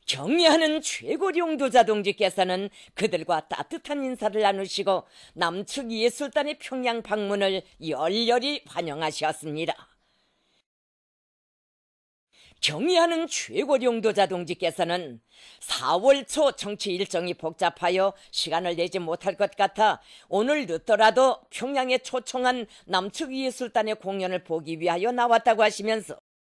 경의하는 최고령 용도자 동지께서는 그들과 따뜻한 인사를 나누시고 남측 예술단의 평양 방문을 열렬히 환영하셨습니다. 경의하는 최고령 용도자 동지께서는 4월 초 정치 일정이 복잡하여 시간을 내지 못할 것 같아 오늘 늦더라도 평양에 초청한 남측 예술단의 공연을 보기 위하여 나왔다고 하시면서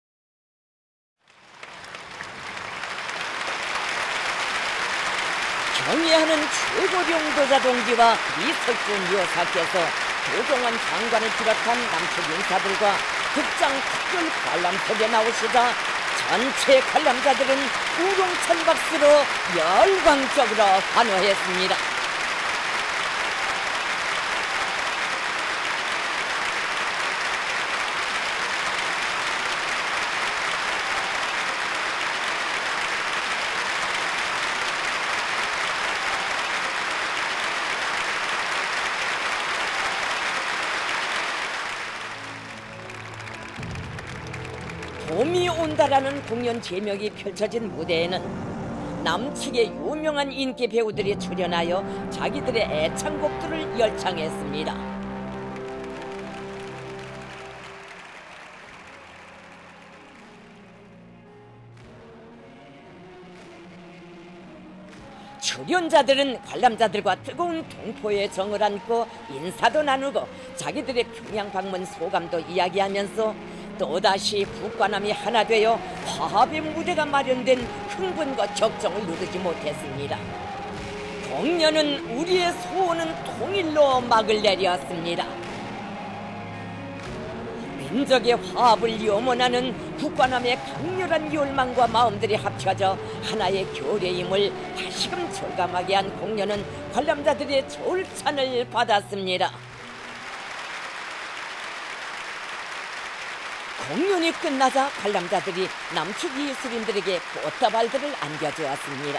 경의하는 최고령 용도자 동지와 이석준 여사께서 조종원 장관을 비롯한 남측 인사들과 극장 특별 관람석에 나오시자 전체 관람자들은 우렁찬 박수로 열광적으로 환호했습니다. 봄이 온다라는 공연 제목이 펼쳐진 무대에는 남측의 유명한 인기 배우들이 출연하여 자기들의 애창곡들을 열창했습니다. 출연자들은 관람자들과 뜨거운 동포의 정을 안고 인사도 나누고 자기들의 평양 방문 소감도 이야기하면서 또다시 북과 남이 하나 되어 화합의 무대가 마련된 흥분과 격정을 누르지 못했습니다. 공연은 우리의 소원은 통일로 막을 내렸습니다. 민족의 화합을 염원하는 북과 남의 강렬한 열망과 마음들이 합쳐져 하나의 교례임을 다시금 절감하게 한 공연은 관람자들의 졸찬을 받았습니다. 공연이 끝나자 관람자들이 남측 예술인들에게 꽃다발들을 안겨주었습니다.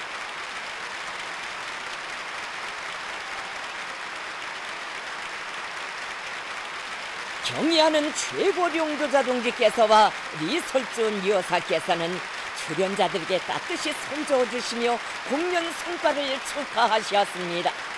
경의하는 최고령 용도자 동지께서와 리설준 여사께서는 출연자들에게 따뜻이 손 저어주시며 공연 성과를 축하하셨습니다.